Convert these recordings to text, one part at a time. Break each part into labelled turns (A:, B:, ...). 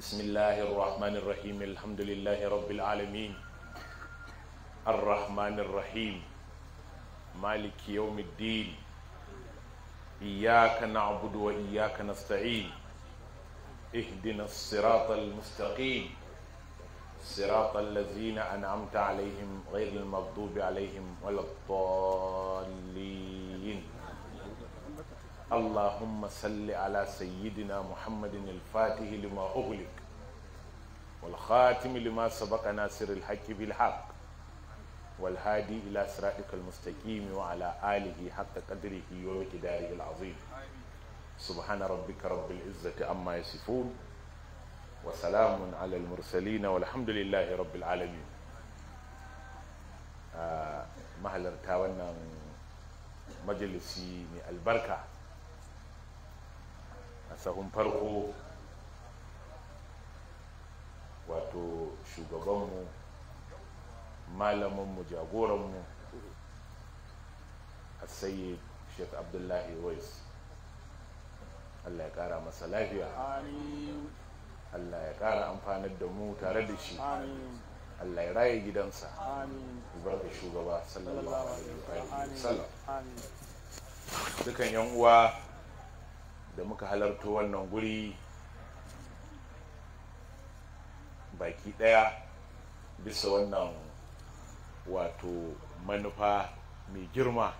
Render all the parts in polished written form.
A: بسم الله الرحمن الرحيم الحمد لله رب العالمين الرحمن الرحيم مالك يوم الدين إياك نعبد وإياك نستعين اهدنا الصراط المستقيم صراط الذين أنعمت عليهم غير المغضوب عليهم ولا الضالين اللهم صل على سيدنا محمد الفاتح لما أغلق والخاتم لما سبق ناصر الحق بالحق والهادي إلى صراطك المستقيم وعلى آله حق قدره ومقداره العظيم سبحان ربك رب العزة عما يصفون وسلام على المرسلين والحمد لله رب العالمين. mahalarta wannan majalisi mai albarka a sahun farko wato shugabanmu malaminmu jagoranmu Sayyid Sheikh Abdullahi Wais, Allah ya kara masa lafiya, Allah ya kara amfanar da mu tare da shi, Allah ya raye gidansa, albarka shugaba sallallahu alaihi wasallam. Dukan yan uwa da muka halarto wannan guri baki daya bisa wannan wato manufa mai girma,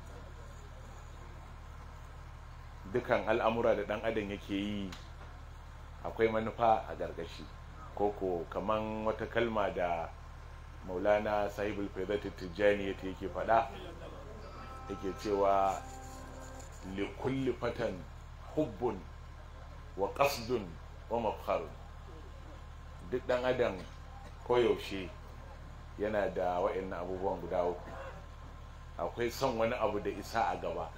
A: dukan al'amura da dan adam yake yi akwai manufa a gargashi, koko kaman wata kalma da maulana sahibul faidatu tijjani yake faɗa, yake cewa likulli fatan hubbun wa qasdun wa mafkharun. Duk dan adam koyaushe yana da wa'annan abubuwan guda uku. Akwai son wani abu da isa a gaba,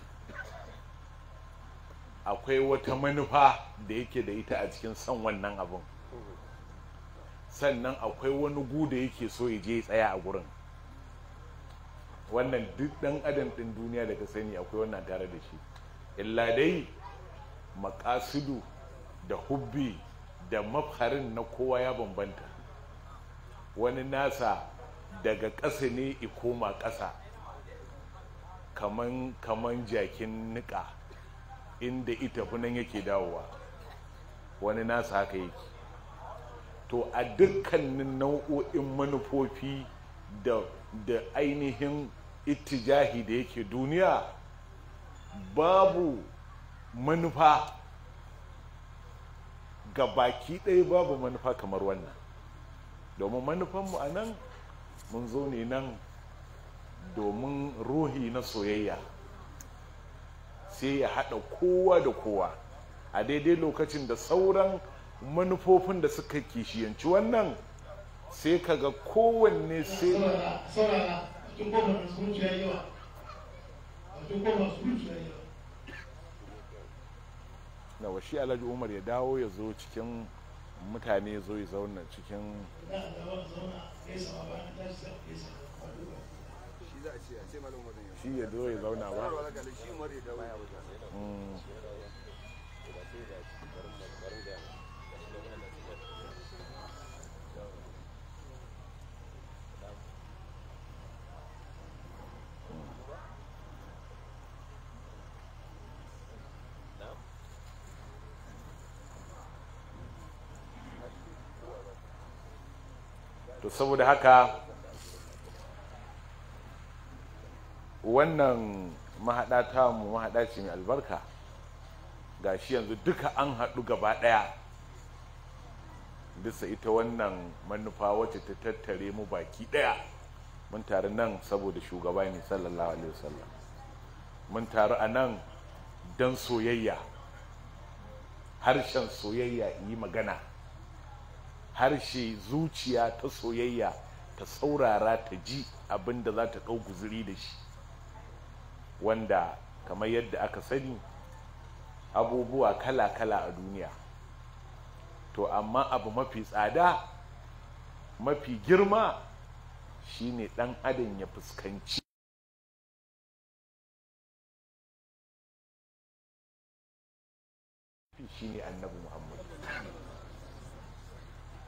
A: akwai wata manufa da yake da ita a cikin son wannan abun, sannan akwai wani gu da yake so ya je tsaya a gurin. Wannan duk dan adam din duniya da ka sani akwai wannan tare da shi, illa dai makasudu da hubbi da mafharin na kowa ya bambanta. Wani nasa daga ƙasa ne i koma ƙasa, kaman jakin niƙa inda ita funan yake dawowa, wani nasa haka yake. To a dukkanin nau'o'in manufofi da ainihin ittijahi da yake duniya, babu manufa ga baki ɗaya, babu manufa kamar wannan. Domin manufanmu a nan mun zo ne nan domin ruhi na soyayya sai ya haɗa kowa da kowa a daidai lokacin da sauran manufofin da suka kishiyanci wannan sai kaga kowanne sai na washi Alhaji Umar ya dawo ya zo cikin mutane, ya zo ya zauna cikin shi ya zo ya zauna ba. To saboda haka wannan mahaɗa ta mu mahaɗa ce mai albarka, gashi yanzu duka an haɗu gaba ɗaya bisa ita wannan manufa wacce ta tattare mu baki ɗaya. Mun taru nan saboda shugaba ne sallallahu alaihi wasallam, mun taru a nan don soyayya, harshen soyayya yi magana, harshe zuciya ta soyayya ta saurara ta ji abin da za ta ɗau guzuri da shi, wanda kamar yadda aka sani abubuwa kala-kala a duniya. To amma abu mafi tsada mafi girma shine ɗan adam ya fuskanci shine annabi Muhammad.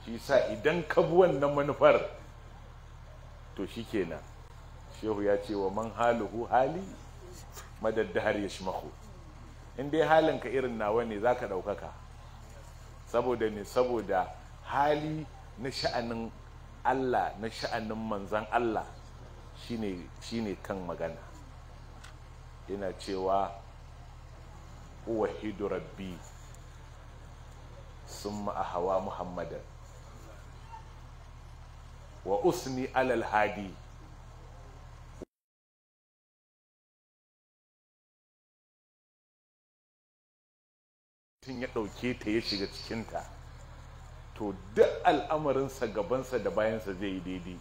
A: shi sa idan ka bi wannan manufar to shikenan. Shehu ya ce wa man haluhu hali madaddahar yashmahu, in dai halinka irin nawa ne zaka ɗaukaka. Saboda ne, saboda hali na sha'anin Allah, na sha'anin manzan Allah shine kan magana. Ina cewa uwahidu rabbi summa ahawa muhammadan wa usni alal hadi tun ya ɗauke ta ya shiga cikinta, to duk al'amarinsa gabansa da bayansa zai yi daidai.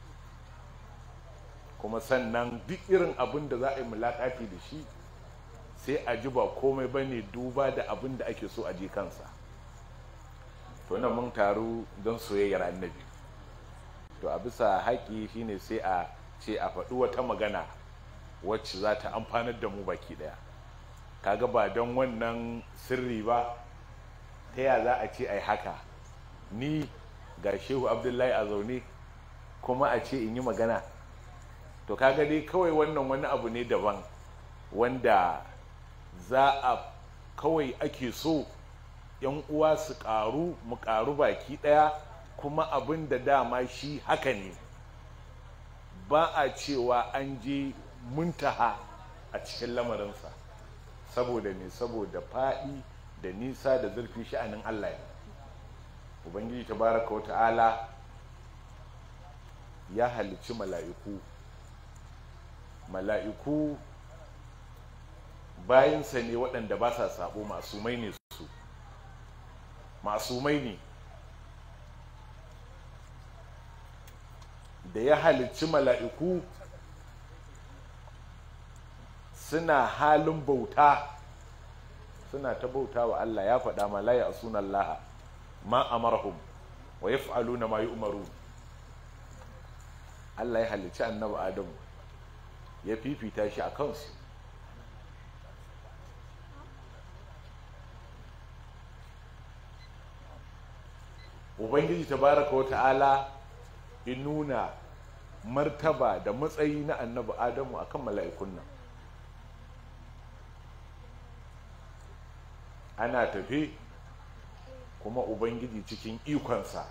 A: Kuma sannan duk irin abin da za a yi mulaƙafi da shi sai a ji ba komai ba ne duba da abin da ake so a je kansa. To nan mun taru don soyayyar annabi, to a bisa haƙi shine sai a ce a faɗi wata magana wacce za ta amfanar da mu baki ɗaya. Kaga ba don wannan sirri ba, ta ya za a ce ai haka, ni ga Shehu Abdullahi a zaune kuma a ce in yi magana? To kaga dai kawai wannan wani abu ne daban wanda za a kawai ake so yan uwa su ƙaru, mu ƙaru baki ɗaya, kuma abin da dama shi haka ne, ba a cewa an je muntaha a cikin lamarinsa. Saboda ne, saboda faɗi da nisa da zurfi sha'anin Allah ne. Ubangiji tabaraka wa ta'ala ya halicci mala'iku bayansa ne waɗanda ba sa sabo, masumai ne su, masumai ne. Da ya halicci mala'iku suna halin bauta, suna ta bauta wa Allah. Ya faɗa ma la ya'suna Allah ma amarahum wa yaf'aluna ma yu'marun. Allah ya halicci annabi Adamu, ya fifita shi a kansu. Ubangiji tabaraka wa ta'ala in nuna martaba da matsayi na annabi Adamu akan mala'ikun nan. Ana tafi kuma Ubangiji cikin ikonsa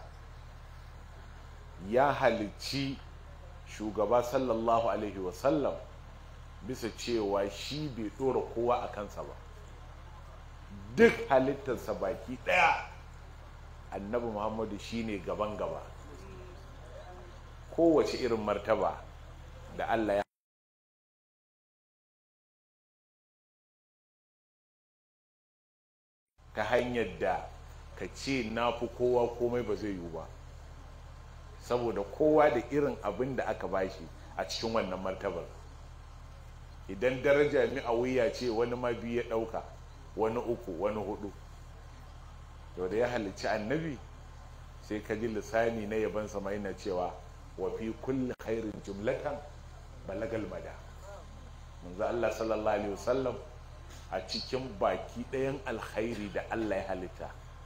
A: ya halicci shugaba sallallahu alaihi wasallam bisa cewa shi bai ɗora kowa a kansa ba. Duk halittarsa baki ɗaya annabi Muhammadu shine gaban gaba. Kowace irin martaba da Allah ya ta hanyar da ka ce na fi kowa komai ba zai yiwu ba, saboda kowa da irin abin da aka bashi a cikin wannan martabar. Idan daraja mi'awiyya ce, wani ma biyu ya ɗauka, wani uku, wani hudu. To da ya halicci annabi sai ka ji lisani na yaban sama yana cewa wa fi kulli khairin jumlatan balagal mada. Manzo Allah sallallahu alaihi wasallam a cikin baki ɗayan alkhairi da Allah ya halitta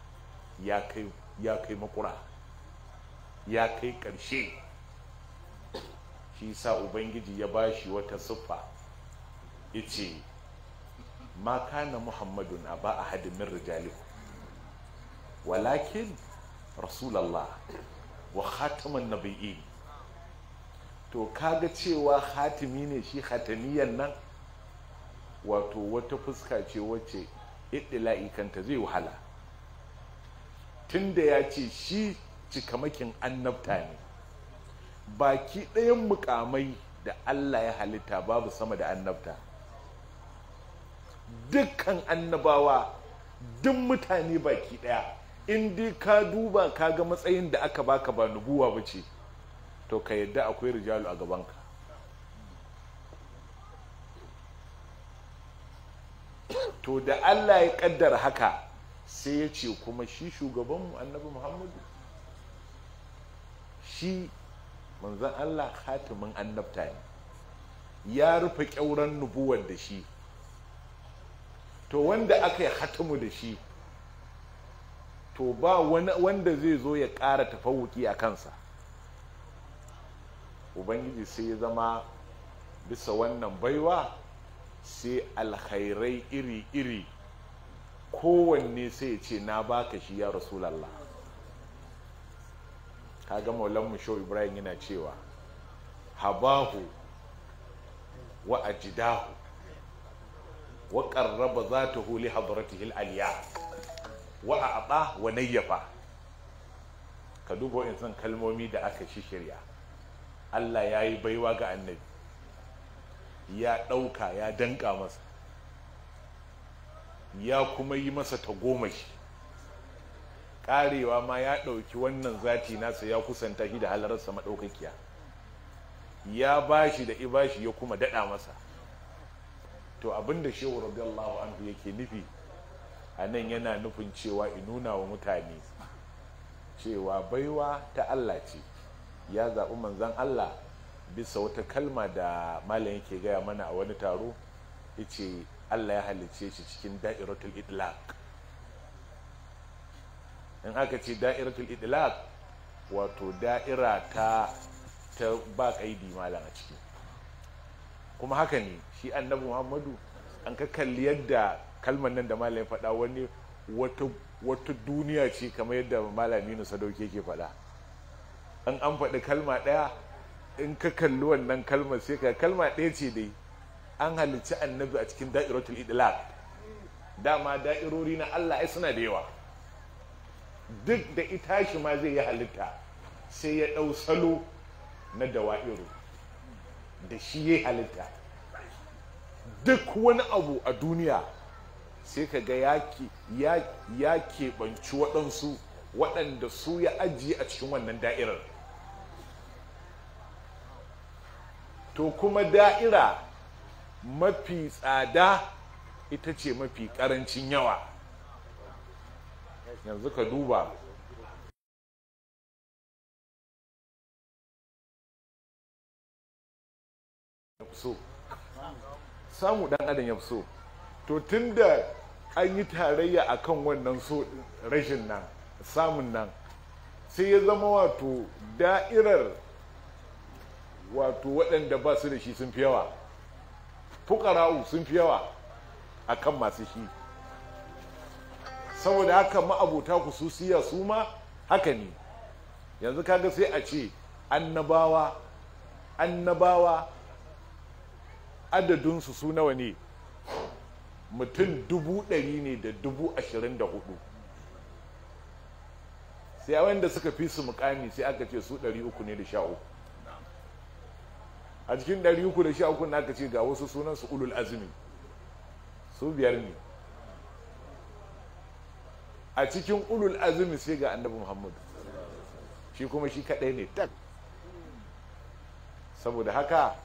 A: ya kai makura, ya kai ƙarshe. Shi sa Ubangiji ya bashi wata siffa, yace ma kana Muhammadun aba ahadin min rijalikum walakin Rasulallah wa khataman nabiyyin. To kaga cewa hatimi ne shi, hatamiyan nan wato wata fuska ce wacce iddila'i kanta zai wahala, tunda ya ce shi cikamakin annabta ne. Baki ɗayan mukamai da Allah ya halitta babu sama da annabta. Dukkan annabawa, duk mutane baki ɗaya, in dai ka duba ka ga matsayin da aka baka ba nubuwa ba ce, to ka yadda akwai rijalu a gabanka. To da Allah ya kaddara haka sai ya ce kuma shi shugabanmu annabi Muhammadu, shi manzon Allah khatimin annabta ne, ya rufe ƙyauren nubuwar da shi. To wanda aka yi hatimu da shi to ba wani wanda zai zo ya ƙara tafawuki a kansa. Ubangiji sai ya zama bisa wannan baiwa sai alkhairai iri-iri kowanne sai ya ce na baka shi ya Rasulallah. kaga maulan mu Shehu Ibrahim yana cewa habahu wa ajidahu wa qarraba zatahu li hadratihi al-aliya wa a'ta wa nayyafa. ka duba wa'insan kalmomi da aka shirya. Allah ya yi baiwa ga annabi, ya ɗauka ya danka masa, ya kuma yi masa tagomashi. ƙarewa ma ya ɗauki wannan zati nasa ya kusanta shi da halararsa maɗaukakiya, ya bashi da ibashi ya kuma daɗa masa. to abinda Shehu radiyallahu anhu yake nufi a nan, yana nufin cewa inuna wa mutane cewa baiwa ta Allah ce. Ya zaɓi manzan Allah bisa wata kalma da malam yake gaya mana a wani taro, yace Allah ya halicce shi cikin da'iratul idlaq. in aka ce da'iratul idlaq wato da'ira ta ba kaidi malam a ciki. kuma haka ne shi annabi Muhammadu, an ka kalli yadda kalmar nan da malam ya faɗa, wani wata duniya ce kamar yadda malami Sadauki ke faɗa. an faɗi kalma ɗaya, in ka kalli wannan kalmar sai ka kalma ɗaya ce dai an halicci annabi a cikin da'iratul idlaq. dama da'irori na Allah ai suna da yawa, duk da ita shi ma zai yi halitta sai ya ɗau salo na dawa'iru da shi ya halitta. duk wani abu a duniya sai ka ga ya keɓanci waɗansu waɗanda su ya ajiye a cikin wannan da'irar. to kuma da'ira mafi tsada ita ce mafi ƙarancin yawa. yanzu ka duba so samu ɗan adam ya fi so. to tunda an yi tarayya akan wannan so rashin nan samun nan, sai ya zama wato da'irar wato waɗanda ba su da shi sun fi yawa, fukara'u sun fi yawa akan masu shi. saboda haka ma'abota kususiya su ma haka ne. yanzu kaga sai a ce annabawa adadinsu su nawa ne? mutum 100,000 ne da 24,000. sai wanda suka fi su mukami sai aka ce su 300 ne da 13. a cikin 313 na aka ce ga wasu sunansu ulul azumi, su 5 ne. a cikin ulul azumi sai ga annabi Muhammadu, shi kuma shi kadai ne tak. saboda haka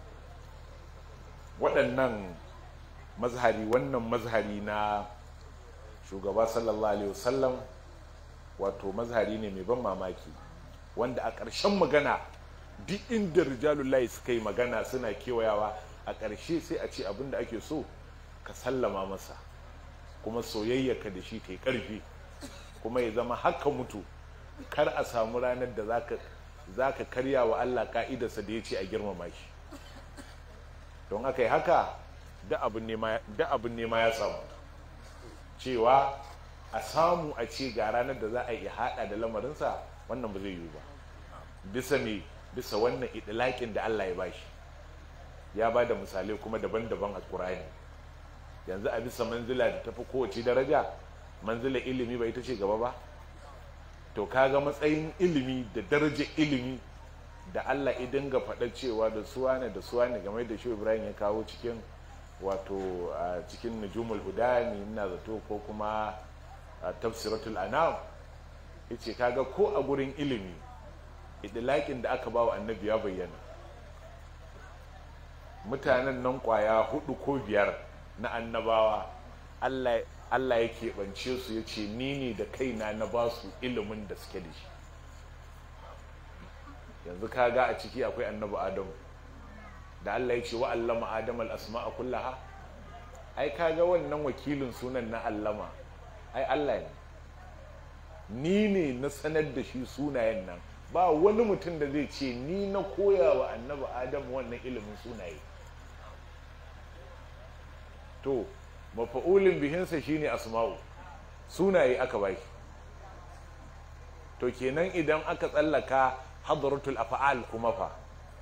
A: wannan mazhari na shugaba sallallahu alaihi wasallam wato mazhari ne mai ban mamaki, wanda a ƙarshen magana duk inda rijalullahi suka yi magana suna kewayawa, a ƙarshe sai a ce abinda ake so ka sallama masa, kuma soyayyarka da shi kai ƙarfi, kuma ya zama haka mutu, kar a samu ranar da zaka karya wa Allah ka'idarsa da ya ce a girmama shi. don aka yi haka da abin nema ya samu, cewa a samu a ce ga ranar da za a yi haɗa da lamarinsa, wannan ba zai yiwu ba. bisa wannan idlaƙin da Allah ya bashi, ya ba da misalai kuma daban-daban a Qur'ani. yanzu a bisa manzila da tafi kowace daraja, manzila ilimi ba ita ce gaba ba? to kaga matsayin ilimi da darajar ilimi da Allah ya dinga faɗa cewa da suwane game da Shehu Ibrahim ya kawo cikin wato cikin Nujumul Huda ne ina zato, ko kuma Tafsiratul Anam, yace kaga ko a gurin ilimi idlaƙin da aka ba wa annabi ya bayyana. mutanen nan kwaya 4 ko 5 na annabawa Allah ya keɓance su, ya ce ni ne da kaina na ba su ilimin da suke da shi. yanzu kaga a ciki akwai annabi Adamu da Allah ya ce wa allama Adam al-asma'a kullaha. ai kaga wannan wakilin sunan na allama ai Allah ne. ni ne na sanar da shi sunayen nan, ba wani mutum da zai ce ni na koya wa annabi Adamu wannan ilimin sunaye. To mafa'ulin bihinsa shine asma'u, sunaye aka bai. To kenan idan aka tsallaka hadratul af'al kuma fa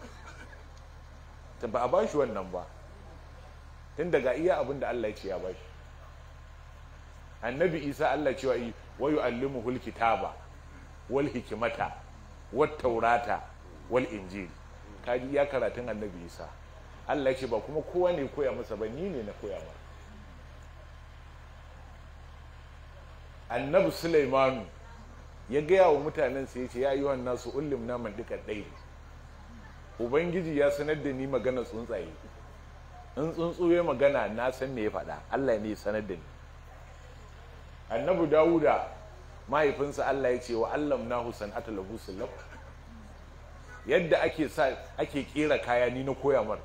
A: ta ba a bashi wannan ba, tun daga iya abin da Allah ya ce ya bashi. Annabi Isa Allah cewa yi wa yu'allimuhul kitaba wal hikmata wat taurata wal injil. Kaji ya karatun Annabi Isa. Allah ya ce ba kuma kowa ne koya masa ba, ni ne na koya masa. Annabi Sulaimanu ya gaya wa mutanen sa yace ya ayyuhan nasu ullimna man dika dai, ubangiji ya sanar da ni magana tsuntsaye, in tsuntsu ya magana na san me ya faɗa, Allah ne ya sanar da ni. Annabi Dawuda mahaifinsa Allah ya ce wa allamnahu san'ata labusin lahu, yadda ake kera kaya ni na koya mar.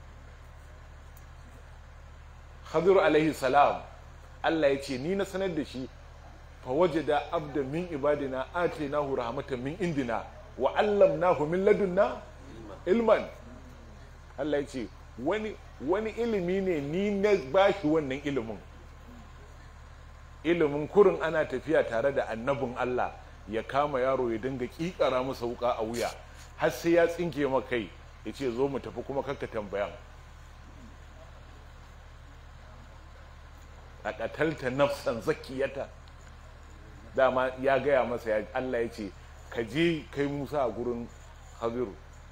A: Khadiru alaihi salam Allah ya ce ni na sanar da shi, fa wajada abda min ibadina atainahu rahmatan min indina wa allamnahu min ladunna ilman. Allah ya ce wani ilimi ne ni na bashi wannan ilimin kurin ana tafiya tare da annabin Allah ya kama yaro ya dinga kikara masa wuka a wuya har sai ya tsinke maka kai, ya ce zo mu tafi kuma kakka tambayan. A ƙatalta nafsan zakiyata, dama ya gaya masa Allah ya ce ka je kai Musa a gurin Habiru,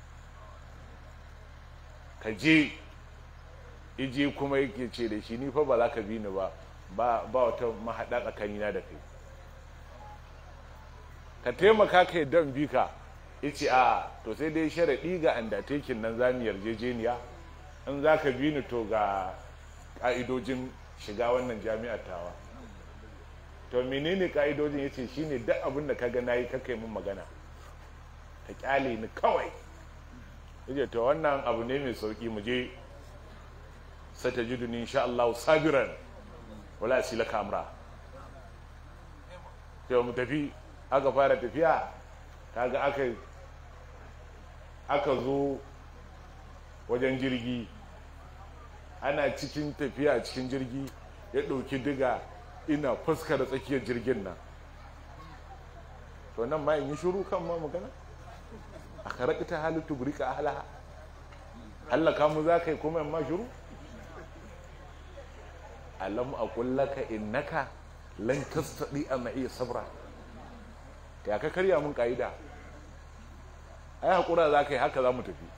A: ka je ije kuma yake ce da shi ni fa ba za ka bi ni ba wata mahaɗa tsakanina da kai, ka taimaka ka yadda in bi ka. Yace a to sai dai sharaɗi ga undertaking nan za mu yarjejeniya, in za ka bi ni to ga ƙa'idojin shiga wannan jami'ar tawa. To menene ƙa'idojin? Yace shine duk abin da kaga nayi kaka yi min magana, ka kyale ni kawai. Yace to wannan abu ne mai sauki, mu je, satajiduni insha Allah sabiran wala asilaka amra. To mu tafi, aka fara tafiya, kaga aka zo wajen jirgi, ana cikin tafiya cikin jirgi, ya ɗauki diga ina fuskar tsakiyar jirgin nan. To nan ma in yi shuru kan ma magana, a karakta halittu burika ahalaha, hallaka mu za ka yi kuma in ma shuru. Alam aqul laka innaka lan tastati an iya sabra. Ya ka karya mun kaida, ai hakura za ka yi, haka za mu tafi.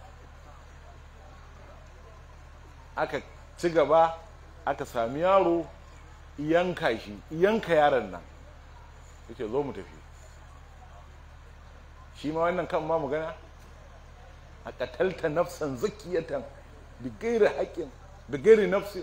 A: Aka ci gaba, aka sami yaro, yanka yaron nan, yake zo mu tafi. Shi ma wannan kan ma magana, a qatalta nafsan zakiyatan bi ghairi haqqin bi ghairi nafsin,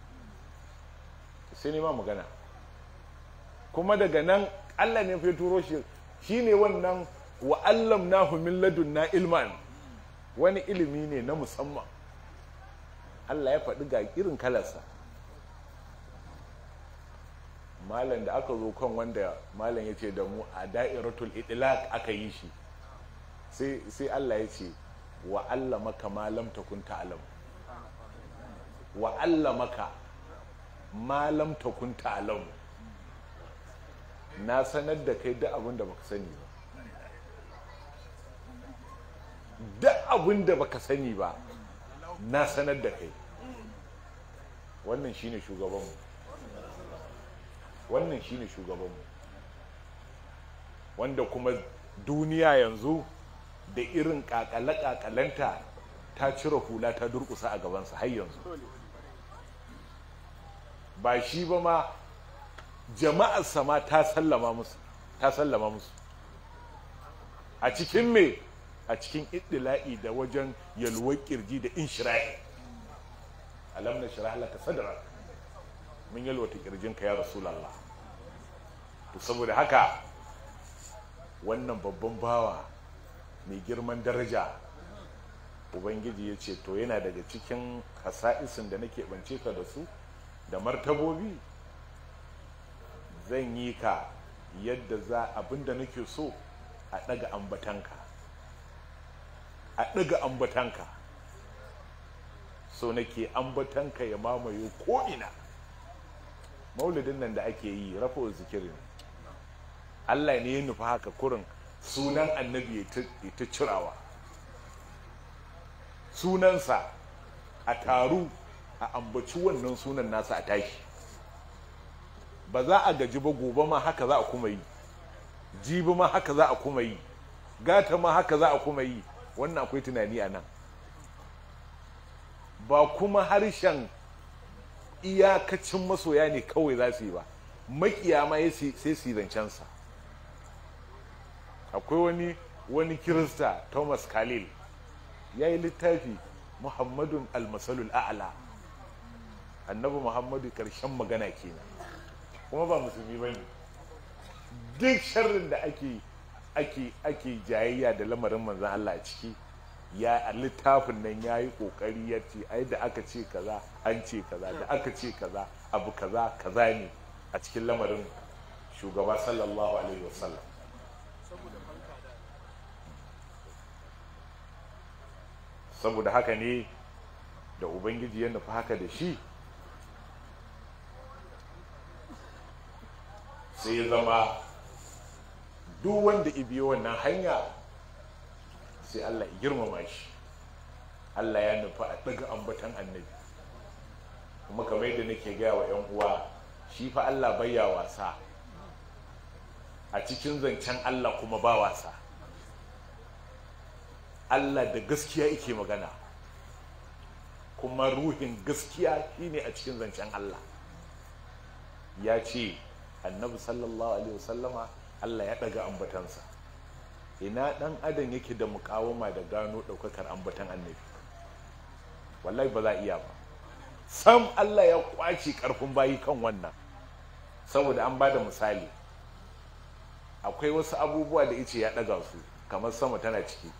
A: sai ne ma magana. Kuma daga nan Allah ne ya turo shi, shine wannan wa allamnahu min ladunna ilman, wani ilimi ne na musamman. Allah ya faɗi ga irin kalarsa. Malam da aka zo kan wanda malam ya ce da mu a da'iratul itlaq aka yi shi, sai Allah ya ce wa allamaka ma lam takun ta'lam, wa allamaka ma lam takun ta'lam, na sanar da kai duk abin da baka sani ba, duk abin da baka sani ba na sanar da kai. Wannan shine shugabanmu, wannan shine shugabanmu, wanda kuma duniya yanzu da irin kakale-kakalenta ta cire hula ta durkusa a gabansa har yanzu. Ba shi ba ma, jama'arsa ma ta sallama musu a cikin me, a cikin iddila'i da wajen yalwar kirji da inshirahi. Alam nashrah laka sadrak, mun yalwata kirjinka ya rasulullah. To saboda haka wannan babban bawa mai girman daraja, ubangiji ya ce to yana daga cikin hasa'isin da nake bance ka da su da martabobi, zan yi ka yadda za abinda nake so a ɗaga ambatanka, a ɗaga ambatanka, so nake ambatanka ya mamaye ko'ina. maulidin nan da ake yi rafa zikirin Allah ne ya nufa haka, kurin sunan annabi ya ta cirawa, sunansa a taru a ambaci wannan sunan nasa a tashi. Ba za a gaji ba, gobe ma haka za a kuma yi, jibi ma haka za a kuma yi, gata ma haka za a kuma yi. Wannan akwai tunani a nan, ba kuma harshen iyakacin masoya ne kawai za su yi ba, makiya ma sai su yi zancensa. Akwai wani kirista Thomas Khalil ya yi littafi Muhammadun almasalul a'la, annabi Muhammadu karshen magana kenan, kuma ba musulmi ba ne. Duk sharrin da ake jayayya da lamarin manzan Allah a ciki, a littafin nan ya yi ƙoƙari ya ce ai da aka ce kaza an ce kaza, da aka ce kaza abu kaza kaza ne a cikin lamarin shugaba sallallahu alaihi wasallam. Saboda haka ne da ubangiji ya nufi haka da shi, sai ya zama duk wanda ibiyo wannan hanya sai Allah ya girmama shi. Allah ya nufi a ɗaga ambatan annabi, kuma kamar yadda nake gaya wa 'yan uwa, shi fa Allah bayya wasa a cikin zancen Allah, kuma ba wasa. Allah da gaskiya yake magana, kuma ruhin gaskiya shine a cikin zancen Allah. Ya ce annabi sallallahu alaihi wasallama Allah ya ɗaga ambatansa. Ina ɗan adam yake da mukawama da gano ɗaukakar ambatan annabi? Wallahi ba za iya ba sam. Allah ya kwace ƙarfin bayi kan wannan, saboda an ba da misali. Akwai wasu abubuwa da ice ya ɗaga su, kamar sama tana ciki,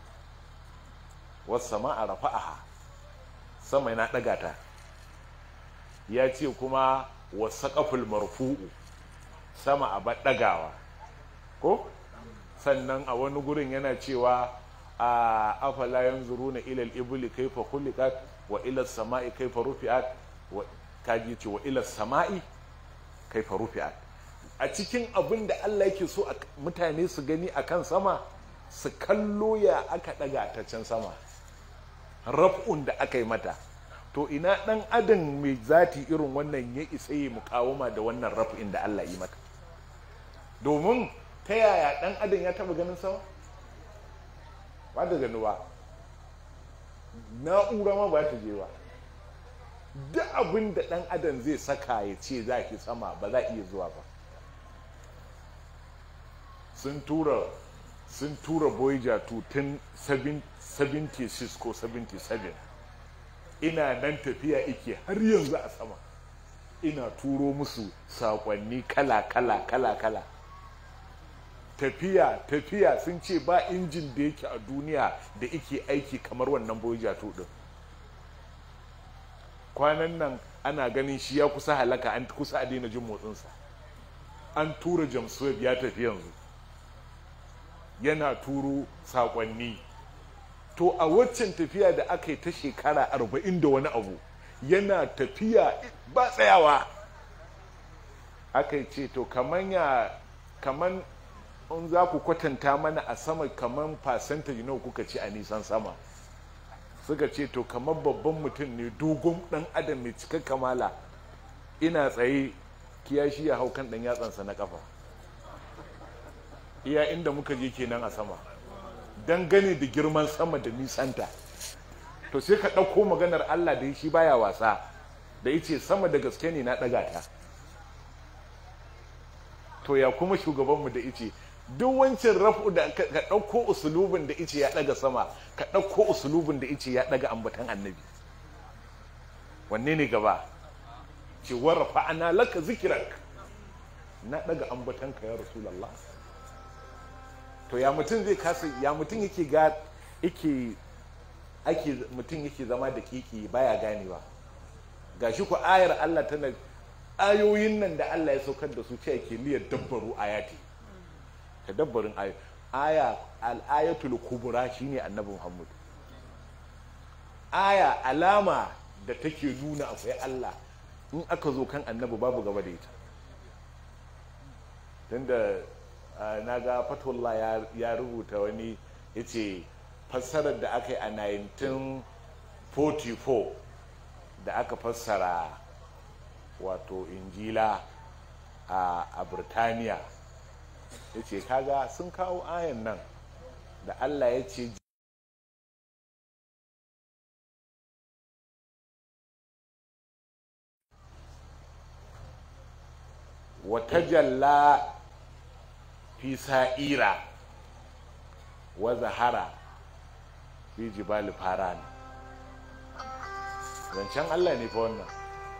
A: wasu sama a rafa'aha, sama yana ɗaga ta. Ya ce kuma wasu ƙaful marfu'u, sama a ɗagawa ko? Sannan a wani gurin yana cewa a afala yanzuruna ila al-ibli kayfa khuliqat wa ila as-sama'i kayfa rufi'at, wa kaji ce wa ila as-sama'i kayfa rufi'at. A cikin abin da Allah yake so mutane su gani akan sama, su kallo ya aka daga ta can sama, raf'un da aka yi mata. To ina dan adam mai zati irin wannan ya isa yi mukawama da wannan raf'in da Allah yi mata? Domin ta yaya dan adam ya taba ganin sama? Ba da gani ba, na'ura ma ba ta je ba. Duk abin da dan adam zai saka ya ce za ki sama, ba za iya zuwa ba. Sun tura Voyager 2 tun 76 ko 77, ina nan tafiya ike har yanzu a sama, ina turo musu saƙonni kala tafiya sun ce ba injin da yake a duniya da yake aiki kamar wannan Voyager 2 din. Kwanan nan ana ganin shi ya kusa halaka, an kusa a daina jin motsinsa. An tura James Webb ya tafi yanzu, yana turo saƙonni. To a waccan tafiya da aka yi ta shekara 40 da wani abu, yana tafiya ba tsayawa. Aka yi ce to kaman in za ku kwatanta mana a sama, kaman percentage nawa kuka ci a nisan sama? Suka ce to kamar babban mutum ne, dogon dan adam mai cika kamala, ina tsaye kiyashi ya hau kan dan yatsansa na kafa. Iya inda muka je kenan a sama, dangane da girman sama da nisanta. To sai ka ɗauko maganar Allah da shi baya wasa, da yace sama da gaske ne na ɗaga ta. To ya kuma shugabanmu da yace duk wancan rafu da ka ɗauko usulubin da yace ya ɗaga sama, ka ɗauko usulubin da yace ya ɗaga ambatan annabi, wanne ne gaba? Ce warfa ana laka zikirak, na ɗaga ambatanka ya Rasulullah. To ya mutum zai kasa, ya mutum mutum yake zama da kiki baya ganewa. Gashi ku ayar Allah tana ayoyin nan da Allah ya saukar da su ce yake liyar dabbaru ayati tadabbarin aya al-ayatul kubra shine annabi Muhammad. Aya alama da take nuna akwai Allah in aka zo kan annabi babu gaba da ita. Tunda na ga Fatullah ya rubuta wani yace fassarar da aka yi a 1944 da aka fassara wato injila a Birtaniya, ya ce kaga sun kawo ayan nan da Allah ya ce wata jalla fi sa'ira wa zahara fi jibali faran. Zancen Allah ne fa wannan.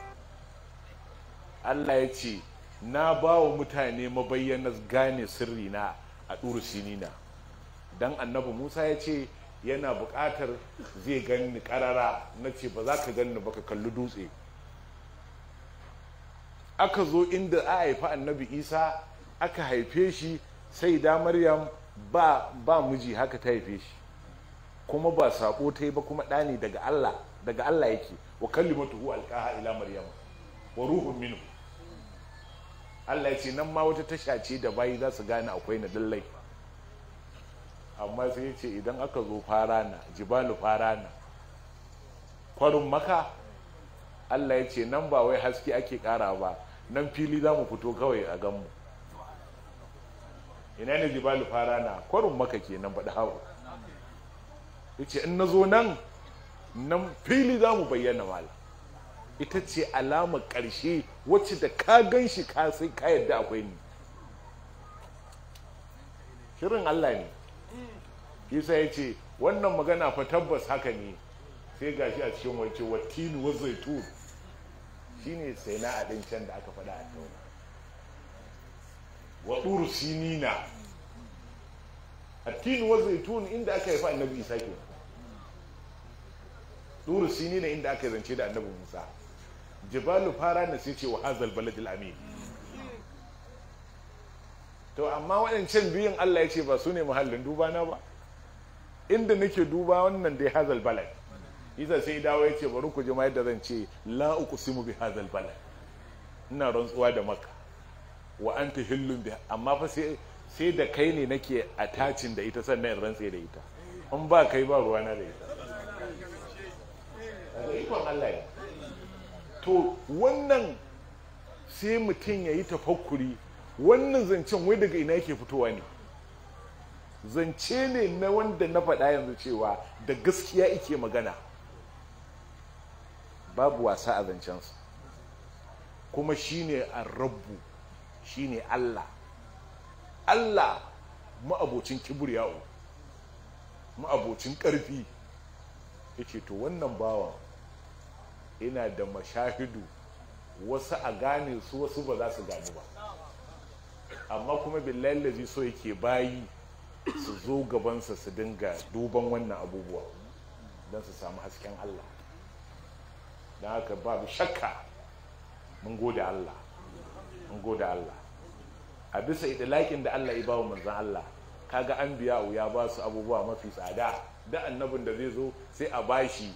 A: Allah ya ce na ba wa mutane mabayyanar gane sirri na a ɗuru sinina. Dan annabi Musa ya ce yana buƙatar zai ganni ƙarara, na ce ba za ka ganni ba, ka kalli dutse. Aka zo inda a haifi annabi Isa, aka haife shi sai da Maryam ba miji, haka ta haife shi, kuma ba sako ta yi ba, kuma ɗani daga Allah yake. Wa kalimatuhu alqaha ila Maryam wa ruhun minhu. Allah ya ce nan ma wata tasha ce da bayi za su gane akwai na dallai. Amma sai ya ce idan aka zo farana, jibalu farana, kwarin maka, Allah ya ce nan ba wai haske ake kara ba, nan fili za mu fito kawai a ganmu. Ina ne jibalu farana? Kwarin maka ke nan faɗi hawa. Ya ce in na zo nan fili za mu bayyana mala. Ita ce alamar ƙarshe wacce da ka gan shi ka sai ka yadda akwai ni. Shirin Allah ne. Isa ya ce wannan magana fa tabbas haka ne, sai gashi a cikin wace wattini wa zaitun shine sai na adin can da aka faɗa a tauna. Wa dur sinina, attini wa zaitun inda aka haifa annabi Isa ke. Dur sinina inda aka zance da annabi Musa. Jibalu fara na sai ce wa hazal baladil amin. To amma waɗancan biyun Allah ya ce ba su ne muhallin duba na ba, inda nake duba wannan dai hazal balad. Isa sai dawo ya ce bari ku ji ma yadda zan ce la uqsimu bi hazal balad, ina rantsuwa da Makka wa anta hillun bi, amma fa sai da kai ne nake attachin da ita sannan in rantse da ita, in ba kai ba ruwana da ita. Ikon Allah ne. To wannan sai mutum ya yi tafakkuri, wannan zancen wai daga ina yake fitowa ne? Zance ne na wanda na faɗa yanzu cewa da gaskiya ike magana, babu wasa a zancensa, kuma shine ar-rabbu, shine Allah. Allah ma'abocin kibriya'u, ma'abocin ƙarfi. Yace to wannan bawan ina da mashahidu, wasu a gane su wasu ba za su gane ba, amma kuma billahi lazi so yake bayi su zo gabansa su dinga duban wannan abubuwa don su samu hasken Allah. don haka babu shakka mun gode Allah, mun gode Allah a bisa idlaƙin da Allah ya bawa manzon Allah. Kaga anbiya'u ya ba su abubuwa mafi tsada, da annabin da zai zo sai a bashi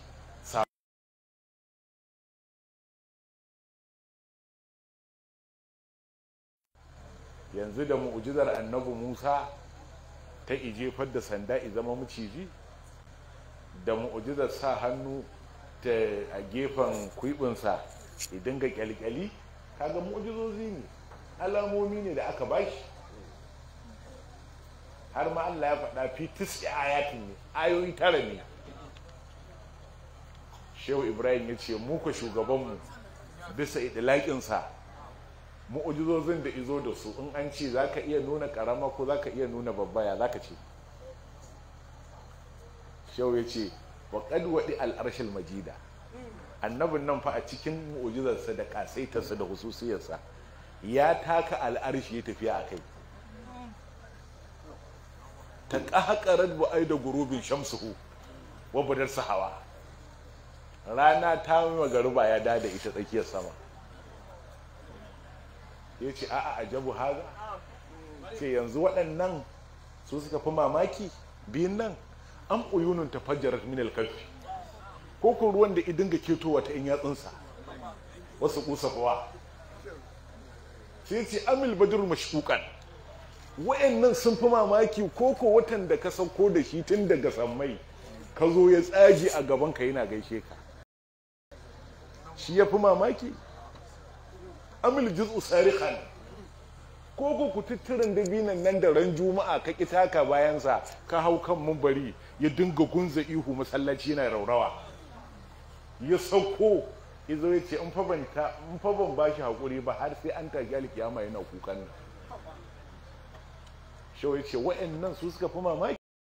A: yanzu da mu'ujizar annabi Musa ta ijefar da sanda i zama maciji, da mu'ujizar sa hannu ta a gefen kuibinsa idan ga kyalkyali, kaga mu'ujizozi ne, alamomi ne da aka bashi. har ma Allah ya faɗa fi tis'i ayatin ne, ayoyi 9 ne. Shehu Ibrahim ya ce muku shugabanmu bisa idlaƙinsa mu'ujizozin da izo da su, in an ce za ka iya nuna ƙarama ko za ka iya nuna babbaya, za ka ce. Shehu ya ce wa qad wadi al-arshil majida, annabin nan fa a cikin mu'ujizarsa da kasaitarsa da hususiyarsa ya taka al'arshi ya tafiya a kai. Ta ƙaƙarar ba'ai da gurubin shamsuhu wa badar sahawa, rana ta magariba ya dada ita tsakiyar sama. ya ce a'a ajabu haza, ce yanzu waɗannan su suka fi mamaki biyun nan, an uyunun tafajjarat min al-kalfi, ko ko ruwan da idin ga ketowa ta in yatsunsa wasu kusa kuwa, sai ce amil badrul mashkukan, wayannan sun fi mamaki, ko ko watan da ka sauko da shi tun daga sammai ka zo ya tsagi a gaban ka yana gaishe ka, shi ya fi mamaki. amil juz'u sarikhan, ko ko kututturen dabinan nan da ran juma'a ka kitaka bayansa ka hau kan mumbari ya dinga gunza ihu masallaci yana raurawa, ya sauko ya zo ya ce in fa ban ba shi haƙuri ba har sai an tashi alkiyama yana kukan nan. Shau ya ce wa'annan su suka fi mamaki.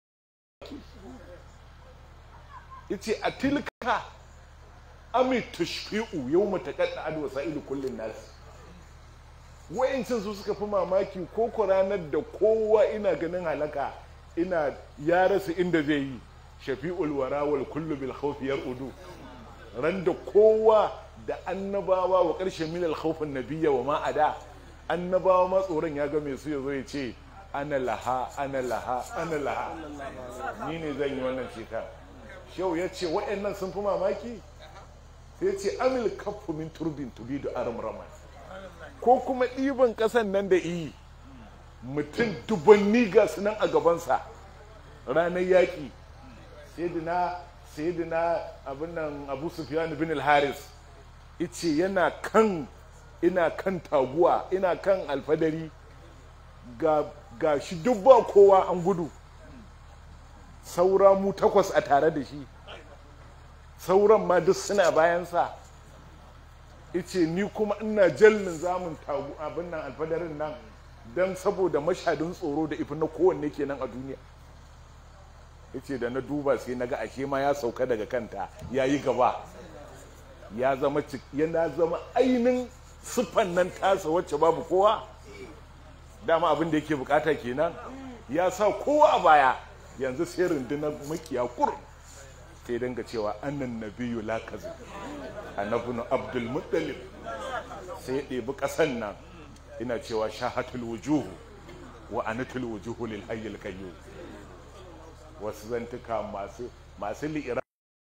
A: Ya ce a tilka amit tashfi'u yau matakaɗa adu wasa'ilu kullum nasu, wa'ancin su suka fi mamaki, ko ku ranar da kowa ina ganin halaka ina ya rasa inda zai yi, shafi'ul wara wal kullu bil khawfi yar'udu, ran da kowa da annabawa wa ƙarshen min al khawfin nabiyya wa ma ada, annabawa ma tsoron ya ga mai su yazo ya ce ana laha ana laha ana laha, ni ne zan yi wannan ceta. Shau ya ce waɗannan sun fi mamaki, sai ce amil kaffu min turbin tubidu armraman, ko kuma ɗiban ƙasan nan da iyi mutum dubanni ga su nan a gabansa ranar yaƙi. sayyidina abin nan Abu Sufyan bin al-Haris ice ina kan taguwa, ina kan alfadari, ga shi duk ba kowa an gudu, saura mu 8 a tare da shi, sauran ma duk suna bayansa. Ice ni kuma ina jallin zamun tagu abin nan alfadarin nan don saboda mashadin tsoro da ifi na kowanne kenan a duniya. Ice da na duba sai na ga ashe ma ya sauka daga kanta ya yi gaba, yana zama ainin siffan nan tasa wacce babu kowa, dama abin da yake bukata kenan, ya sa kowa a baya, yanzu sai rundunar makiya kurum sai danga cewa annan nabiyyu la kazi annabnu abdul muttalib, sai ya ɗebi ƙasan nan ina cewa shahatul wujuhu wa anatul wujuhu lil hayyil qayyum, wasu zantuka masu li'ira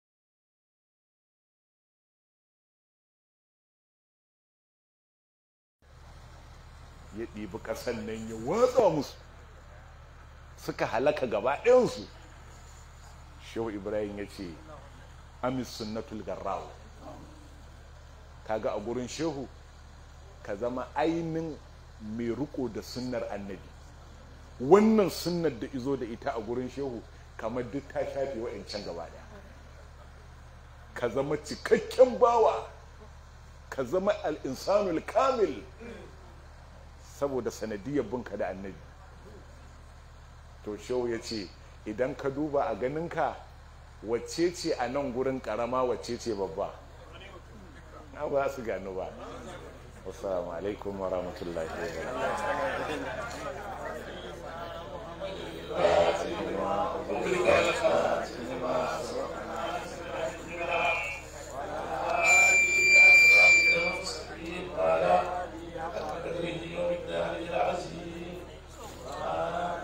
A: ya ɗibi ƙasan nan ya watsa musu, suka halaka gaba ɗayansu. Shehu Ibrahim ya ce amis sunnatul garraw, kaga a gurin shehu ka zama ainin mai riko da sunnar annabi, wannan sunnar da izo da ita a gurin shehu kamar duk ta shafe wa'ancan gaba ɗaya, ka zama cikakken bawa, ka zama al'insanul kamil saboda sanadiyar binka da annabi. To shehu ya ce idan ka duba a ganinka wacce ce a nan gurin karama wacce ce babba, na ba su gano ba. Wassalamu alaikum wa rahmatullahi wa barakatuh.